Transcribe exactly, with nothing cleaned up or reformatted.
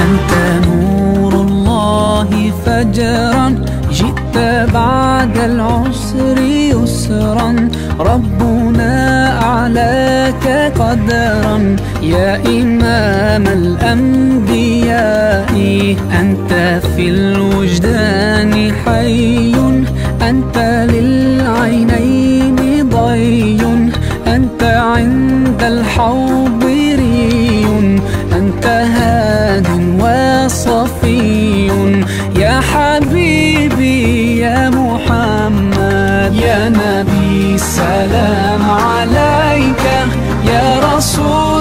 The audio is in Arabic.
أنت نور الله فجرا، جئت بعد العسر يسرا، ربنا أعلاك قدرا يا إمام الأنبياء. أنت في الوجدان حي، أنت للعينين ضي، أنت عند الحوض ري، أنت هاد وصفي يا حبيبي يا محمد. يا نبي سلام عليك، يا رسول